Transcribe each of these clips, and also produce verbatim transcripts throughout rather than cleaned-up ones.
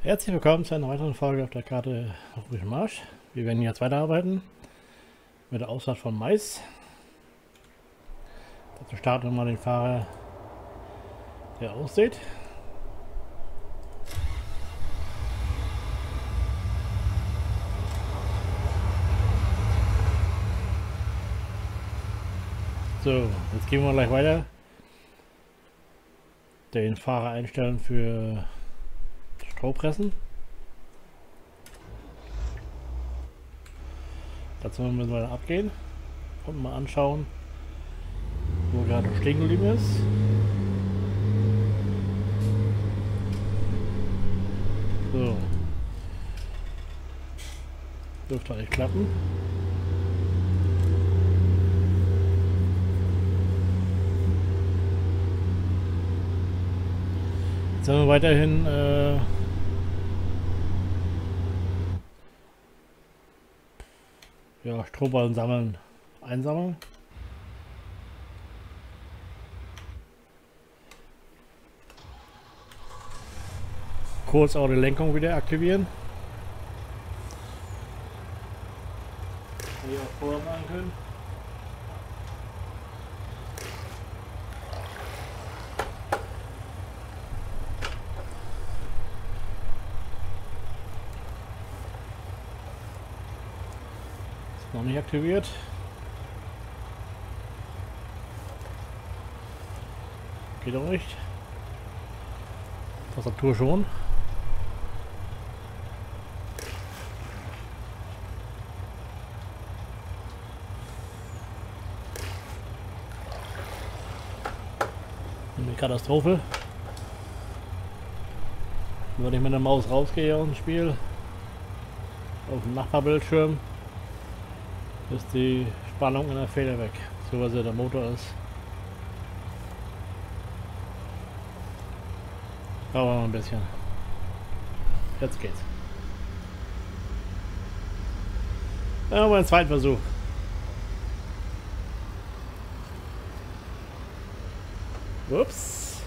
Herzlich willkommen zu einer weiteren Folge auf der Karte Ruhig Marsch. Wir werden jetzt weiterarbeiten mit der Aussaat von Mais. Dazu starten wir mal den Fahrer, der aussieht. So, jetzt gehen wir gleich weiter. Den Fahrer einstellen für Strohpressen. Dazu müssen wir abgehen und mal anschauen, wo er gerade stehen geblieben ist. So. Dürfte eigentlich klappen. Jetzt haben wir weiterhin äh, ja, Strohballen sammeln, einsammeln. Kurz auch die Lenkung wieder aktivieren. Hier auch vorher machen können. Ist noch nicht aktiviert. Geht auch nicht. Tastatur schon. Eine Katastrophe. Wenn ich mit der Maus rausgehe aus dem Spiel, auf dem Nachbarbildschirm, ist die Spannung in der Feder weg, so was der Motor ist. Aber noch ein bisschen. Jetzt geht's. Dann haben wir einen zweiten Versuch. Ups.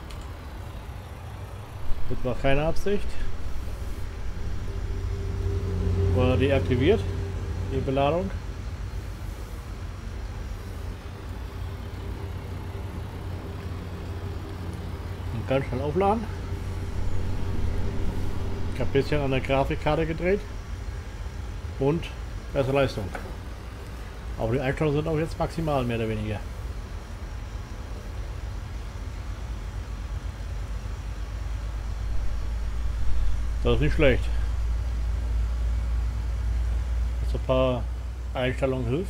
Das war keine Absicht. Wurde deaktiviert, die Beladung. Und ganz schnell aufladen. Ich habe ein bisschen an der Grafikkarte gedreht. Und bessere Leistung. Aber die Einstellungen sind auch jetzt maximal, mehr oder weniger. Das ist nicht schlecht. Dass ein paar Einstellungen hilft.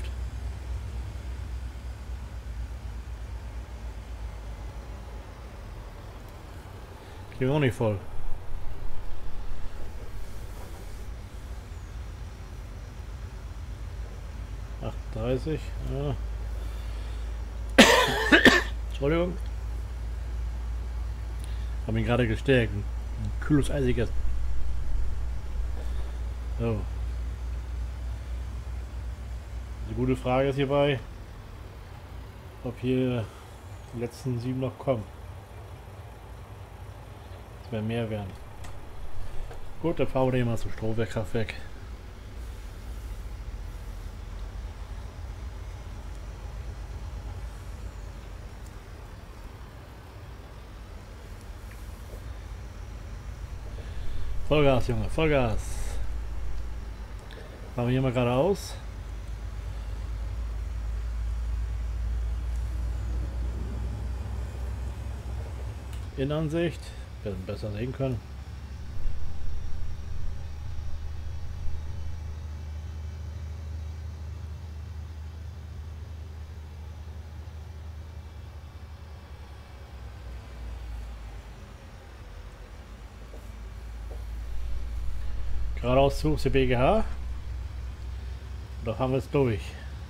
Kriegen wir auch nicht voll. achtunddreißig. Ja. Entschuldigung. Habe ihn gerade gestärkt. Ein kühles, eisiges. So. Die gute Frage ist hierbei, ob hier die letzten sieben noch kommen. Es werden mehr werden. Gut, dann fahren wir mal zum Strohkraftwerk. Vollgas, Junge, Vollgas. Fahren wir hier mal geradeaus. Innenansicht, werden besser sehen können. Geradeaus zu C B G H. Da haben wir es durch.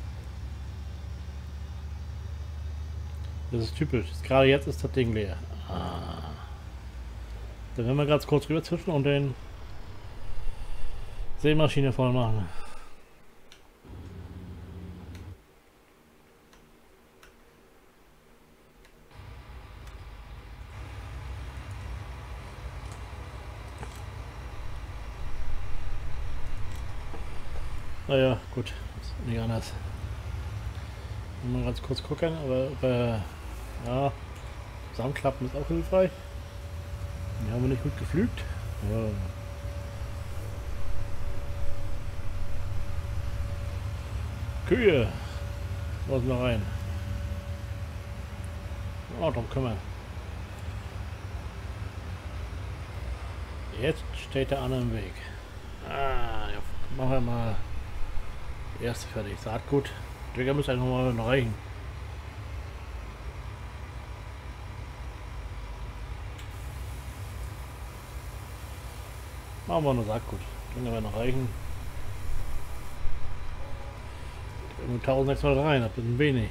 Das ist typisch. Gerade jetzt ist das Ding leer. Ah. Dann werden wir ganz kurz rüber zwischen und den Sämaschine voll machen. Naja, gut, ist nicht anders. Mal ganz kurz gucken, aber, aber ja, zusammenklappen ist auch hilfreich. Die haben wir nicht gut geflügt. Ja. Kühe! Muss noch rein. Oh, darum kümmern. Jetzt steht der andere im Weg. Ah, ja, machen wir mal die erste fertig. Saatgut. Digga, muss einfach mal noch reichen. Machen wir noch Saatgut. Können wir noch reichen. eintausendsechshundert rein, das ist ein wenig.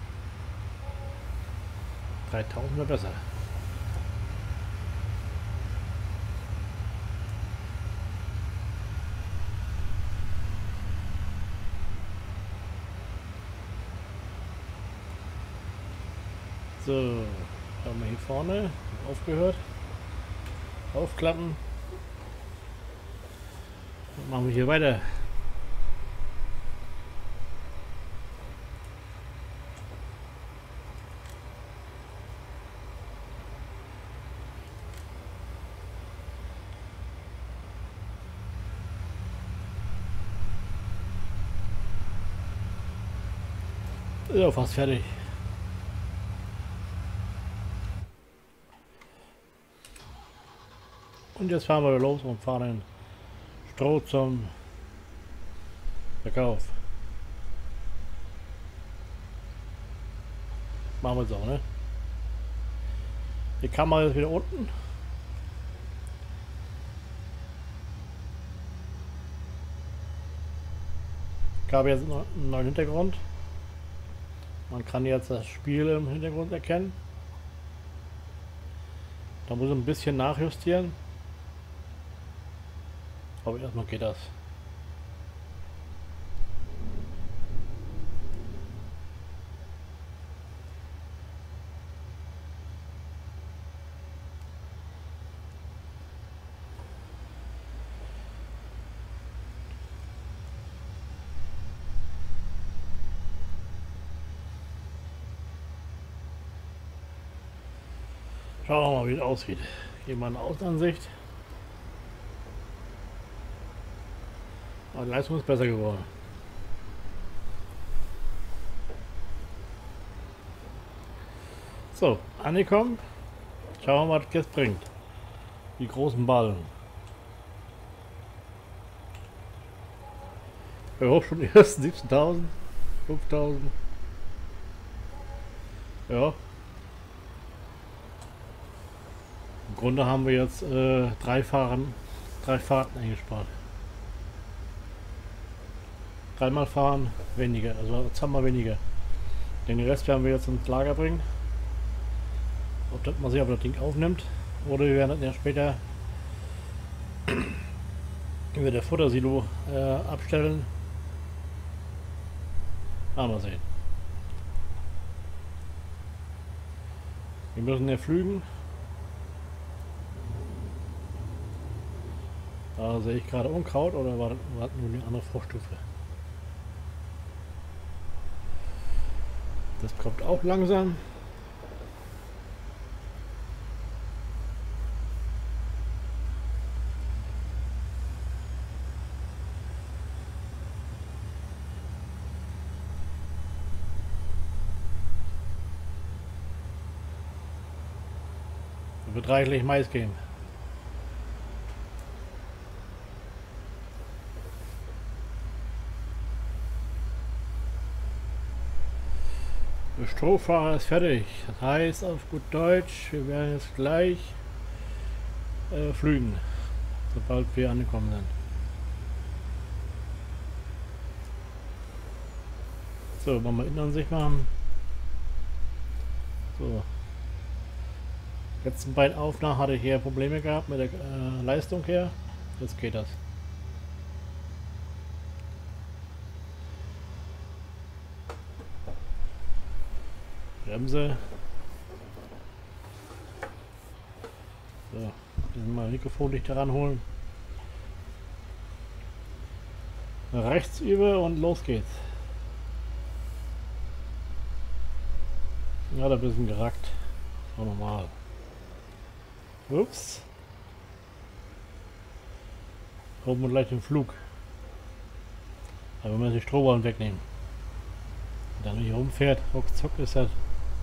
dreitausend wäre besser. So, haben wir hier vorne aufgehört. Aufklappen. Dann machen wir hier weiter. Ja, fast fertig. Und jetzt fahren wir los und fahren Stroh zum Verkauf. Machen wir so, ne? Die Kamera ist wieder unten. Ich habe jetzt einen neuen Hintergrund. Man kann jetzt das Spiel im Hintergrund erkennen. Da muss ich ein bisschen nachjustieren. Aber erstmal geht das. Schauen wir mal, wie es aussieht. Hier mal eine Außenansicht. Aber die Leistung ist besser geworden. So, angekommen. Schauen wir mal, was das jetzt bringt. Die großen Ballen. Ja, auch schon die ersten siebzehntausend, fünftausend. Ja. Im Grunde haben wir jetzt äh, drei Fahren, drei Fahrten eingespart. Dreimal fahren, weniger, also jetzt haben wir weniger. Den Rest werden wir jetzt ins Lager bringen. Ob das, mal sehen, ob das Ding aufnimmt. Oder wir werden das ja später über der Futtersilo äh, abstellen. Ah, mal sehen. Wir müssen ja flügen. Da sehe ich gerade Unkraut, oder war das, war das nur eine andere Vorstufe? Das kommt auch langsam. Es wird reichlich Mais geben. Der Strohfahrer ist fertig. Das heißt auf gut Deutsch, wir werden jetzt gleich äh, flügen, sobald wir angekommen sind. So, wollen wir Innenansicht machen. So. Letzten beiden Aufnahmen hatte ich hier Probleme gehabt mit der äh, Leistung her. Jetzt geht das. Bremse. So, mal Mikrofonlicht heranholen. Rechts über und los geht's. Ja, da ein bisschen gerackt. So normal. Ups. Kommt man gleich den Flug. Aber wenn wir die Strohballen wegnehmen. Und dann hier rumfährt, ruckzuck ist das.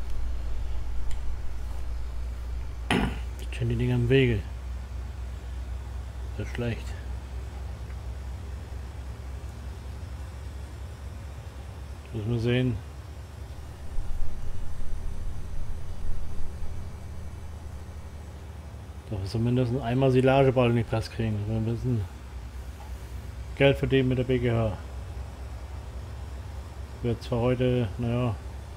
Stehen die Dinger im Wege. Das ist schlecht. Müssen wir sehen. Dass wir zumindest einmal Silageball in die Presse kriegen. Wir müssen Geld verdienen mit der B G H. Wird zwar heute, naja,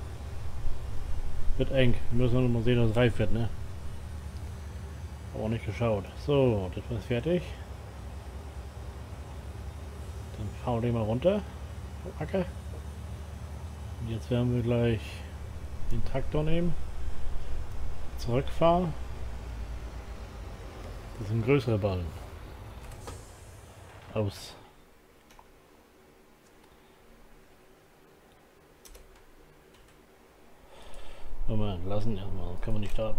wird eng. Wir müssen noch mal sehen, dass es reif wird, ne? Aber auch nicht geschaut. So, das war fertig. Dann fahren wir den mal runter. Acker. Und jetzt werden wir gleich den Traktor nehmen. Zurückfahren. Das sind größere Ballen. Aus. Mal lassen erstmal, kann man nicht starten.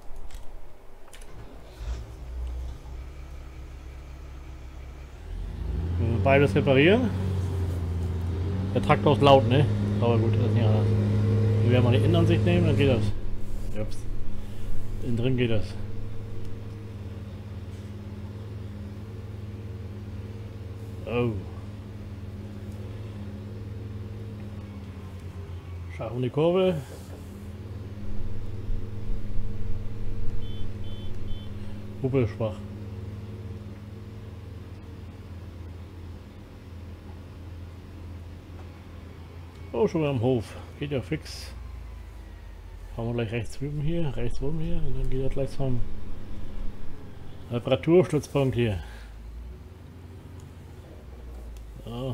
Wenn wir beides reparieren. Der Traktor ist laut, ne? Aber gut, das ist nicht anders. Wenn wir mal die Innenansicht nehmen, dann geht das. Ups. Innen drin geht das. Oh. Scharf um die Kurve. Hupe schwach. Oh, schon wieder am Hof. Geht ja fix. Fahren wir gleich rechts rüben hier, rechts rum hier und dann geht er gleich zum Reparaturstützpunkt hier. So.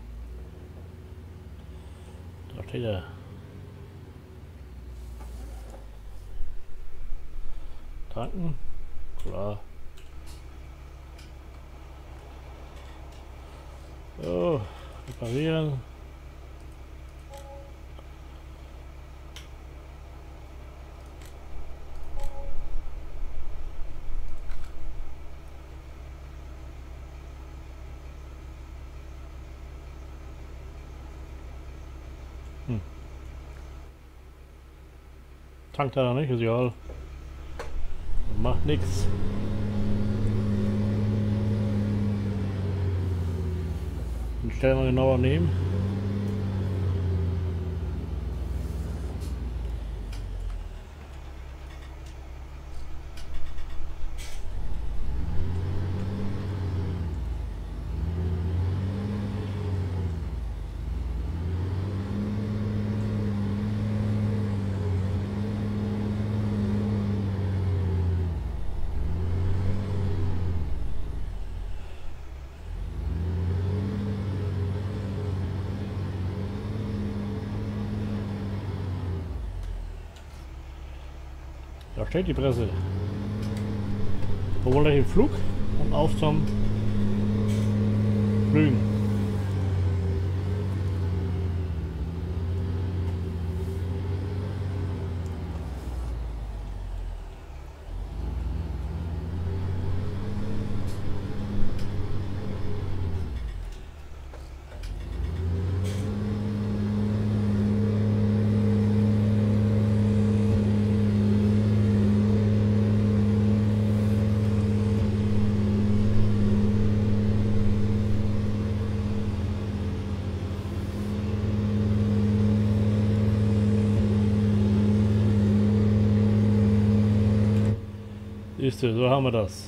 Da steht er. Tanken. Klar. So, reparieren. Hm. Tankt er noch nicht, ist egal. Macht nichts. Den stellen wir genauer nehmen. Da steht die Presse. Holen wir den Flug und auf zum Flügen. Siehst du, so haben wir das.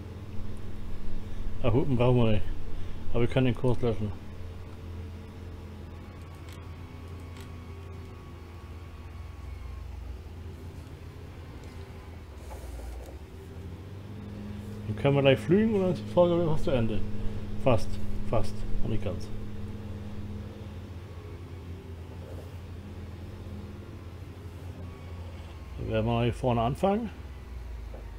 Ach, Hupen brauchen wir nicht. Aber wir können den Kurs löschen. Dann können wir gleich flügen und dann ist die Folge fast zu Ende. Fast, fast, noch nicht ganz. Dann werden wir hier vorne anfangen.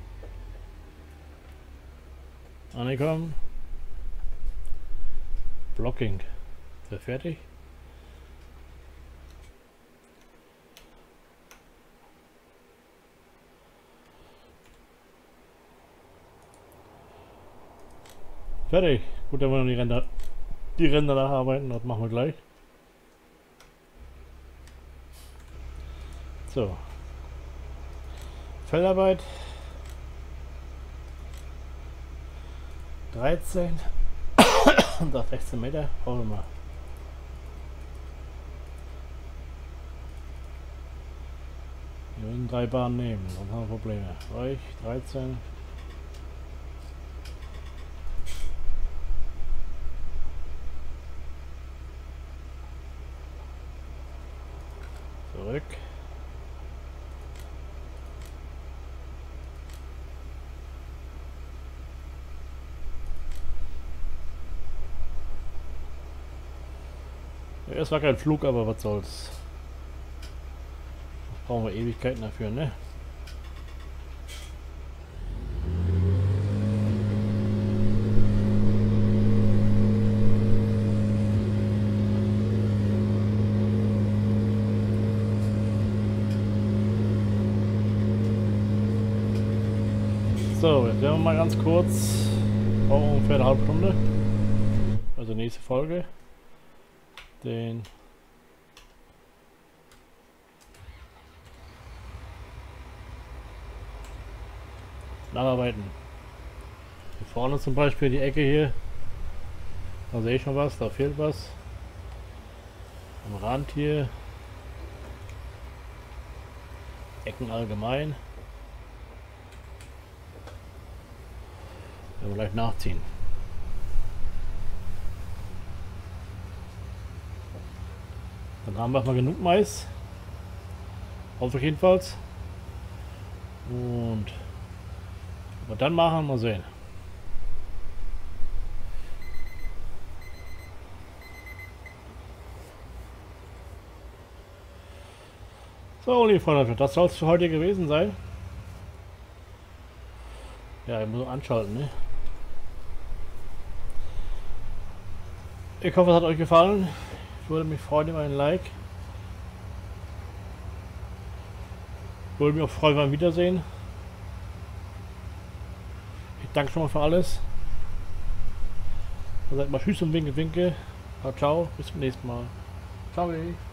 Angekommen. Blocking. Ist er fertig? Fertig. Gut, dann wollen wir die Ränder, die Ränder nacharbeiten. Das machen wir gleich. So. Feldarbeit. dreizehn. Und auf sechzehn Meter. Brauchen wir mal. Wir müssen drei Bahnen nehmen, sonst haben wir Probleme. Euch dreizehn. Zurück. Ja, es war kein Flug, aber was soll's. Das brauchen wir Ewigkeiten dafür, ne? So, jetzt werden wir mal ganz kurz, brauchen ungefähr eine halbe Stunde, also nächste Folge, den nacharbeiten. Hier vorne zum Beispiel die Ecke hier, da sehe ich schon was, da fehlt was. Am Rand hier, Ecken allgemein. Werden wir gleich nachziehen. Dann haben wir mal genug Mais. Hoffe ich jedenfalls. Und was wir dann machen, mal sehen. So, liebe Freunde, das soll es für heute gewesen sein. Ja, ich muss anschalten, ne? Ich hoffe, es hat euch gefallen. Ich würde mich freuen über ein Like. Ich würde mich auch freuen beim Wiedersehen. Ich danke schon mal für alles. Dann sagt mal Tschüss und Winke, Winke. Ciao, ciao. Bis zum nächsten Mal. Ciao.